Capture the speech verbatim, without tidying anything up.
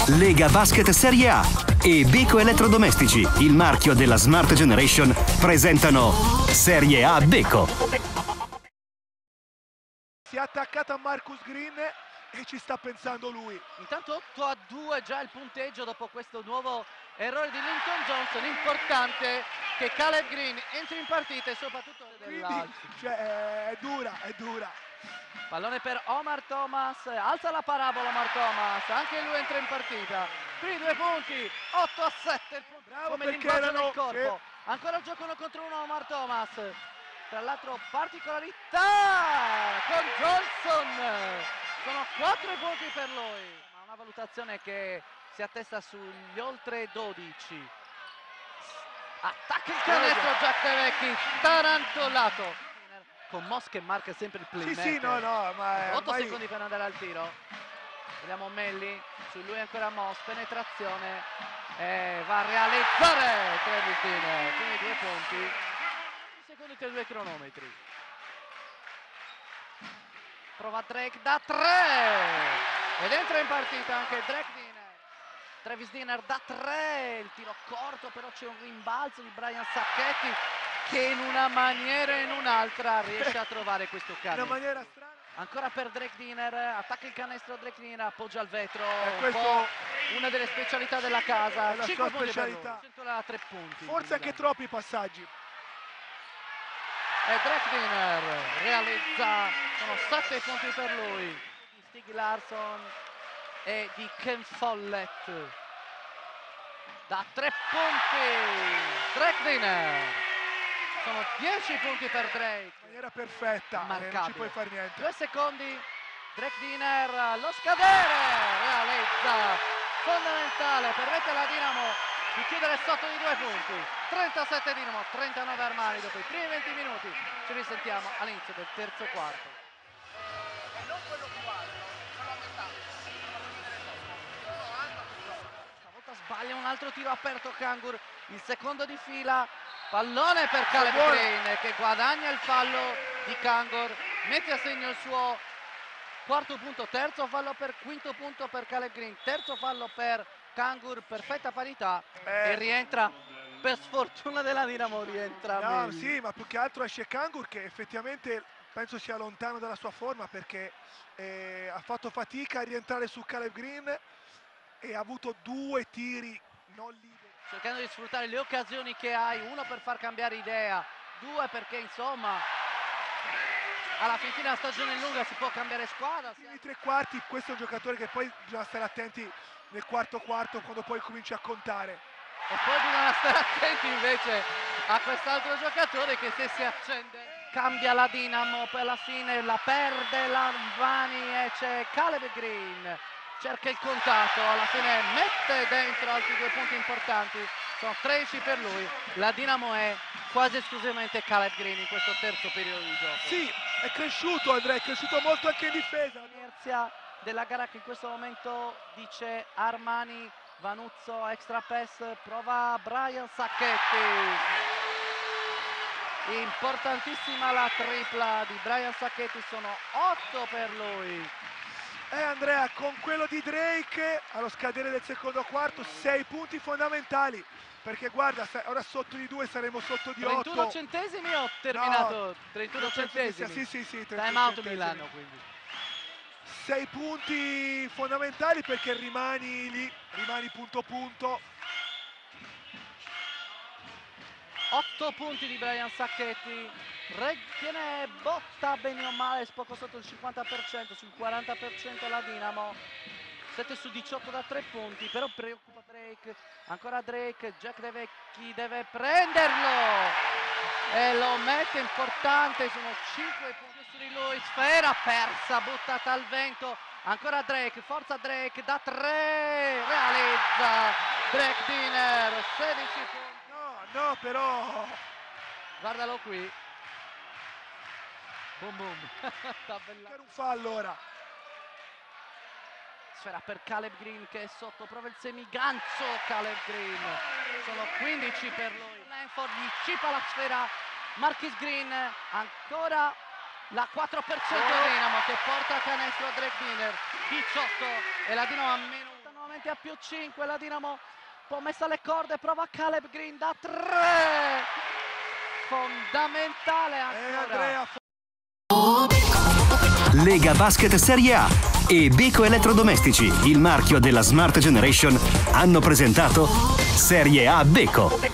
Lega Basket Serie A e Beko Elettrodomestici, il marchio della Smart Generation, presentano Serie A Beko. Si è attaccato a Marcus Green e ci sta pensando lui. Intanto otto a due già il punteggio dopo questo nuovo errore di Linton Johnson. Importante che Caleb Green entri in partita e soprattutto Quindi, cioè, è dura, è dura. Pallone per Omar Thomas, alza la parabola Omar Thomas, anche lui entra in partita. Qui due punti, otto a sette, il punto, Bravo, come perché linguaggio erano, del corpo. sì. Ancora il gioco uno contro uno Omar Thomas. Tra l'altro particolarità con Johnson. Sono quattro i punti per lui. Ma una valutazione che si attesta sugli oltre dodici. Attacca il canestro Jack Devecchi, tarantolato. Con Moss che marca sempre il playmaker. Sì, sì, no, no, ma otto ormai... secondi per andare al tiro. Vediamo Melli, su lui ancora Moss, penetrazione e va a realizzare Travis Dean, quindi due punti. Secondi tra i due cronometri. Prova Drake da tre ed entra in partita anche Drake Dinner. Travis Dinner da tre, il tiro corto, però c'è un rimbalzo di Brian Sacchetti che in una maniera e in un'altra riesce a trovare questo canestro. In una maniera strana. Ancora per Drake Dinner, attacca il canestro Drake Dinner, appoggia al vetro, Eh, un po' una delle specialità della casa. È la cinque sua punti specialità. per lui, tre punti. Forse anche troppi passaggi. E Drake Dinner realizza, sono sette punti per lui, di Stig Larsson e di Ken Follett. Da tre punti Drake Dinner, sono dieci punti per Drake. In maniera perfetta, eh, non ci puoi fare niente. Due secondi, Drake Dinner, lo scadere, realizza, fondamentale, permette alla Dinamo di chiudere sotto di due punti. trentasette Dinamo, trentanove Armani dopo i primi venti minuti. Ci risentiamo all'inizio del terzo quarto. E non quello più alto, non la metà. Stavolta sbaglia un altro tiro aperto Kangur, il secondo di fila. Pallone per Caleb Green che guadagna il fallo di Kangur, mette a segno il suo quarto punto, terzo fallo per quinto punto per Caleb Green, terzo fallo per Kangur, perfetta parità eh. e rientra, per sfortuna della Dinamo rientra no, Melli. sì, ma più che altro esce Kangur che effettivamente penso sia lontano dalla sua forma perché eh, ha fatto fatica a rientrare su Caleb Green e ha avuto due tiri non liberi. Cercando di sfruttare le occasioni che hai, uno per far cambiare idea, due perché insomma alla fine la stagione è lunga, si può cambiare squadra. I tre quarti, questo è un giocatore che poi bisogna stare attenti nel quarto quarto quando poi comincia a contare. E poi bisogna stare attenti invece a quest'altro giocatore che se si accende cambia la Dinamo, poi alla fine la perde Larvani e c'è Caleb Green. Cerca il contatto, alla fine mette dentro altri due punti importanti, sono tredici per lui. La Dinamo è quasi esclusivamente Caleb Green in questo terzo periodo di gioco. Sì, è cresciuto Andrea, è cresciuto molto anche in difesa. L'inerzia della gara che in questo momento dice Armani, Vanuzzo, extra pass, prova Brian Sacchetti. Importantissima la tripla di Brian Sacchetti, sono otto per lui. Eh Andrea, con quello di Drake allo scadere del secondo quarto, sei punti fondamentali, perché guarda, ora sotto di due saremo sotto di otto. trentuno centesimi ho terminato, no, trentuno centesimi. Sì, sì, sì. Time out Milano quindi. sei punti fondamentali perché rimani lì, rimani punto punto. otto punti di Brian Sacchetti, tiene botta bene o male, poco sotto il cinquanta per cento, sul quaranta per cento la Dinamo, sette su diciotto da tre punti, però preoccupa Drake, ancora Drake, Jack Devecchi deve prenderlo e lo mette importante, sono cinque punti su di lui, sfera persa, buttata al vento, ancora Drake, forza Drake da tre, realizza Drake Dinner, sedici punti. No, però guardalo qui, boom boom. Per un fallo ora. Sfera per Caleb Green che è sotto, prova il semiganzo Caleb Green, sono quindici per lui. Lanford gli cipa la sfera, Marquis Green, ancora la quattro per cento Dinamo che porta a canestro a Drake Dinner, diciotto e la Dinamo a meno spostamenti a più cinque, la Dinamo può messa alle corde, prova Caleb Green da tre, fondamentale Eh, ancora. Andrea, Lega Basket Serie A e Beko Elettrodomestici, il marchio della Smart Generation, hanno presentato Serie A Beko.